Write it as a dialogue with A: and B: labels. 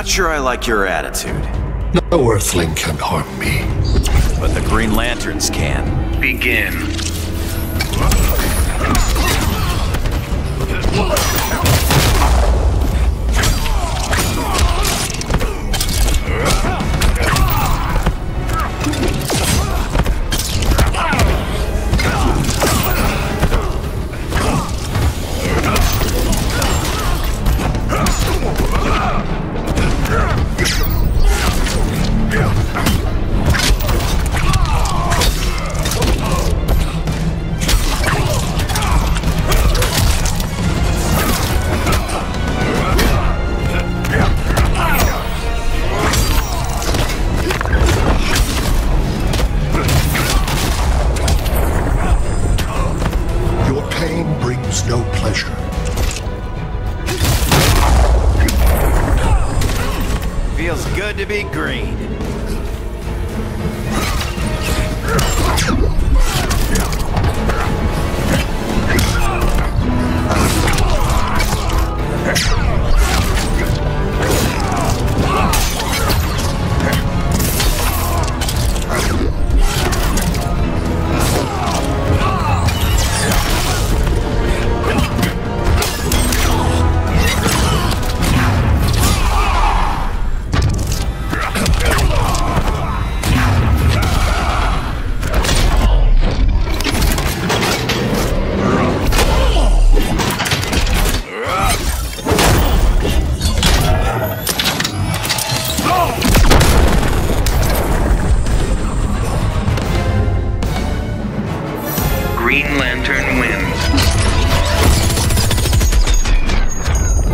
A: Not sure I like your attitude.
B: No Earthling can harm me.
A: But the Green Lanterns can.
C: Begin.
B: No pleasure.
A: Feels good to be green.